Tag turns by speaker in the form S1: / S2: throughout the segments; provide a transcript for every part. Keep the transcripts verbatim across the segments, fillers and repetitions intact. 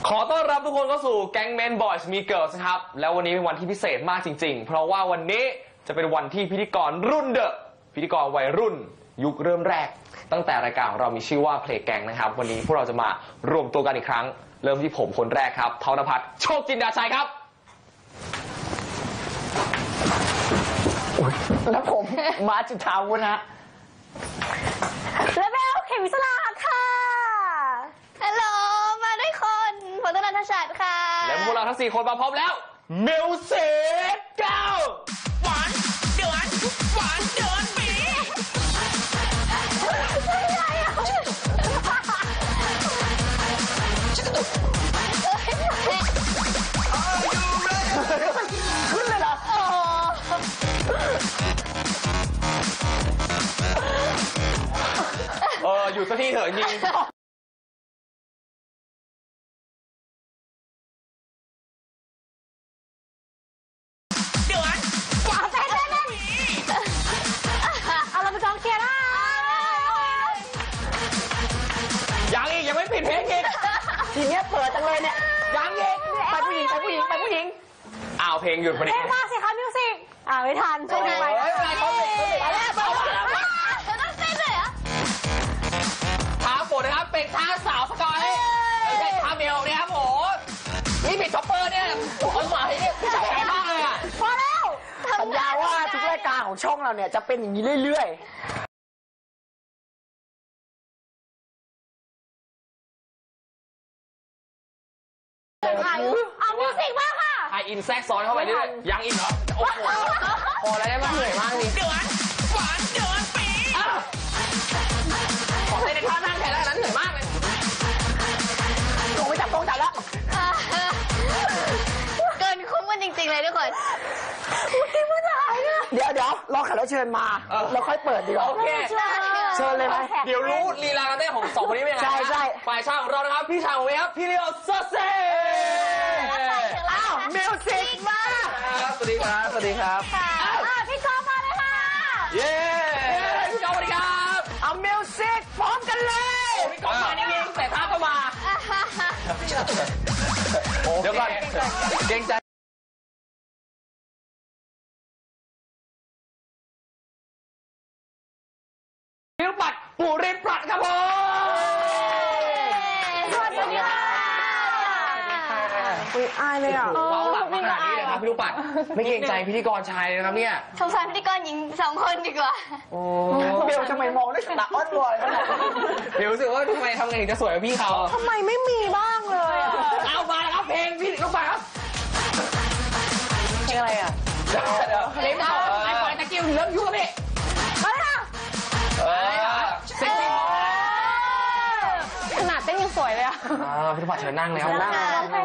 S1: ขอต้อนรับทุกคนเข้าสู่แก๊งเมนบอยส์มีเกิร์ลครับแล้ววันนี้เป็นวันที่พิเศษมากจริงๆเพราะว่าวันนี้จะเป็นวันที่พิธีกรรุ่นเดอะพิธีกรวัยรุ่นยุคเริ่มแรกตั้งแต่รายการของเรามีชื่อว่าเพลงแก๊งนะครับวันนี้พวกเราจะมารวมตัวกันอีกครั้งเริ่มที่ผมคนแรกครับธนภัทรโชคจินดาชัยครับ
S2: แล้วผมมาจุฑาวุฒินะ
S3: และเบลเขมิสลาค่ะฮัลโหลมาด้วยคนฝนตนันทชัดค่ะ
S1: และพวกเราทั้งสี่คนมาพร้อมแล้วมิวสิกเก้าหวานเดือนหวานเดือนปี
S2: ขึ้นเลยเหรอ
S1: เอออยู่สักทีเถอะจริง
S3: เอาเราไปกองเชียร์นะ
S1: ยังอีกยังไม่ปิดเพลงอีก
S2: ทีนี้เปิดจังเลยเนี่ยยังอีกไปผู้หญิงไปผู้หญิงไปผู้หญิง
S1: อ้าวเพลงหยุดพอดี
S3: เพลงมาสิคะมิวสิกอ่าไม่ทันช่วยไป
S1: ไม่เป็นไรเขาเบรกเขาเบรก
S3: แล้วต้องเต้นเลยเหรอ
S1: ท้าฝนนะครับเป็นท้าสาวสกอยไม่ใช่ท้าเมลเนี่ยครับผมนี่ผิดช็อปเปอร์เนี่ยคนใหม่เนี่ยผู้ชายแข็งมากเลยอ่ะ
S3: พอแล้ว
S2: สัญญาว่าทุกรายการของช่องเราเนี่ยจะเป็นอย่างนี้เรื่อยๆ
S3: เอามิวสิกมาค่ะ
S1: ไฮอินแทรกซ้อนเข้าไปด้วยยังอีกเหรอโอ้โหพอแล้วได้ไหมเหนื่อยมากนี่เดือนหวานเดือนปีขอให้ในท่านั่งแทนแล้วนั้นเหนื่อยมากเลย
S2: ลงไปจับตรงจับแล้ว
S3: เกินคุ้มกันจริงๆเลยทุกคนที่ผู้ชายเนี่ย
S2: เดี๋ยวเดี๋ยวรอแขกรับเชิญมาแล้วค่อยเปิดดีกว่า
S1: โอเค
S2: เชิญเลยไหม
S1: เดี๋ยวรู้ลีลาการเต้นของสองคนนี้เป็นยังไง
S2: ใช่ใช่
S1: ฝ่ายชายของเรานะครับพี่ชายของเวฟพี่เลียวซอเซ่
S2: อ้าวมิวสิกมา
S1: สวัสดีครับสวัสดีครับ
S3: ค่ะพี่กอล์ฟมาเลยค่ะ
S1: เย้พี่กอล์ฟสวัสดีครับ
S2: เอามิวสิกพร้อมกันเลย
S1: พี่กอล์ฟมานิ่งๆแต่ท่าก็มาเดี๋ยวก่อนเกรงใจพิวปัดปูริปรัดครับผม
S3: สวัสดีค่ะ
S2: อุ้ยอายเลยอ่ะ
S1: เว้าหลับมาขนาดนี้เลยครับพี่ลูกปัดไม่เกรงใจพิธีกรชายเลยนะครับเนี่ย
S3: สงสารพิธีกรหญิงสองคนดีกว่า
S1: โอ้
S2: เบลทำไมมองด้วยตาอ้อนวอนขนาดนี้
S1: เบลรู้สึกว่าทำไมทำไงถึงจะสวยกว่าพี่เขา
S2: ทำไมไม่มีบ้างเลย
S1: เอามาแล้วครับเพลงพี่ลูกปัดครับ
S2: เพลงอะไรอ่ะ
S1: เดี๋ยวเพลงต่อไอ้ปล่อยตะกิ้วเริ่มยุ่งแล้วพี่
S3: ไปค่ะ
S1: เซ็กซี่
S3: ขนาดเต้นยังสวยเลยอ่ะ
S1: พี่ลูกปัดเชิญนั่งเลยครับนั่ง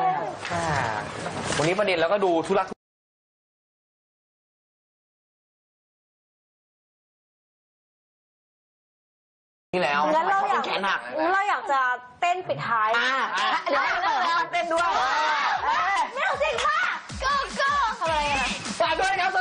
S1: วันนี้ประเด็นแล้วก็ดูทุลักนี่แล้ว
S3: งั้นเราอยาก
S1: แขนหัก
S3: เราอยากจะเต้นปิดท้าย
S2: เดี๋ยวเปิดเต้นด้วย
S3: มิวสิกมา go go อะไรอ่ะ
S1: ฝากด้วยครับส